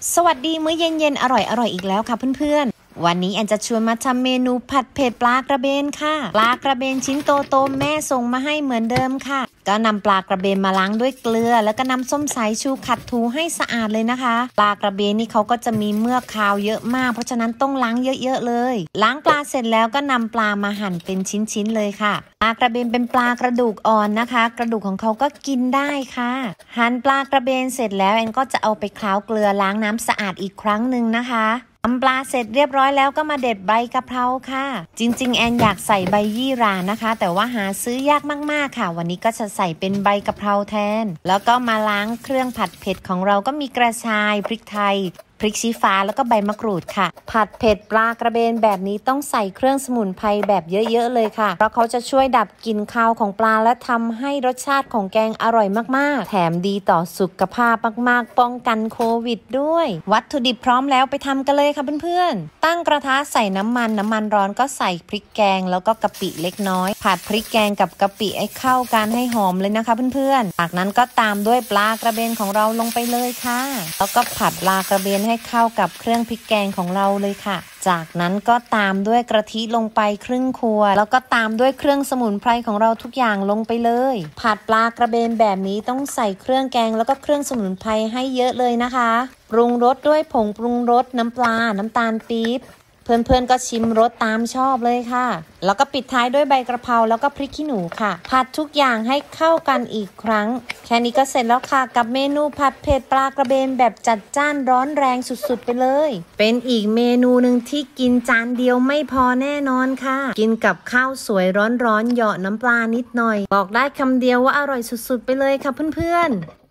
สวัสดีมื้อเย็นๆอร่อยอีกแล้วค่ะเพื่อนๆวันนี้แอนจะชวนมาทำเมนูผัดเผ็ดปลากระเบนค่ะปลากระเบนชิ้นโตๆแม่ส่งมาให้เหมือนเดิมค่ะก็นำปลากระเบนมาล้างด้วยเกลือแล้วก็น้ำส้มสายชูขัดถูให้สะอาดเลยนะคะปลากระเบนนี่เขาก็จะมีเมือกคาวเยอะมากเพราะฉะนั้นต้องล้างเยอะๆเลยล้างปลาเสร็จแล้วก็นำปลามาหั่นเป็นชิ้นๆเลยค่ะปลากระเบนเป็นปลากระดูกอ่อนนะคะกระดูกของเขาก็กินได้ค่ะหั่นปลากระเบนเสร็จแล้วแอนก็จะเอาไปเคล้าเกลือล้างน้ำสะอาดอีกครั้งหนึ่งนะคะทำปลาเสร็จเรียบร้อยแล้วก็มาเด็ดใบกะเพราค่ะจริงๆแอนอยากใส่ใบยี่หร่านะคะแต่ว่าหาซื้อยากมากๆค่ะวันนี้ก็จะใส่เป็นใบกะเพราแทนแล้วก็มาล้างเครื่องผัดเผ็ดของเราก็มีกระชายพริกไทยพริกชี้ฟ้าแล้วก็ใบมะกรูดค่ะผัดเผ็ดปลากระเบนแบบนี้ต้องใส่เครื่องสมุนไพรแบบเยอะๆเลยค่ะเพราะเขาจะช่วยดับกลิ่นคาวของปลาและทำให้รสชาติของแกงอร่อยมากๆแถมดีต่อสุขภาพมากๆป้องกันโควิดด้วยวัตถุดิบพร้อมแล้วไปทำกันเลยค่ะเพื่อนๆตั้งกระทะใส่น้ำมันร้อนก็ใส่พริกแกงแล้วก็กะปิเล็กน้อยผัดพริกแกงกับกะปิให้เข้ากันให้หอมเลยนะคะเพื่อนๆจากนั้นก็ตามด้วยปลากระเบนของเราลงไปเลยค่ะแล้วก็ผัดปลากระเบนให้เข้ากับเครื่องพริกแกงของเราเลยค่ะจากนั้นก็ตามด้วยกะทิลงไปครึ่งขวดแล้วก็ตามด้วยเครื่องสมุนไพรของเราทุกอย่างลงไปเลยผัดปลากระเบนแบบนี้ต้องใส่เครื่องแกงแล้วก็เครื่องสมุนไพรให้เยอะเลยนะคะปรุงรสด้วยผงปรุงรสน้ำปลาน้ำตาลปี๊บเพื่อนๆก็ชิมรสตามชอบเลยค่ะแล้วก็ปิดท้ายด้วยใบกระเพราแล้วก็พริกขี้หนูค่ะผัดทุกอย่างให้เข้ากันอีกครั้งแค่นี้ก็เสร็จแล้วค่ะกับเมนูผัดเผ็ดปลากระเบนแบบจัดจ้านร้อนแรงสุดๆไปเลยเป็นอีกเมนูหนึ่งที่กินจานเดียวไม่พอแน่นอนค่ะกินกับข้าวสวยร้อนๆเหยาะน้ำปลานิดหน่อยบอกได้คำเดียวว่าอร่อยสุดๆไปเลยค่ะเพื่อนๆ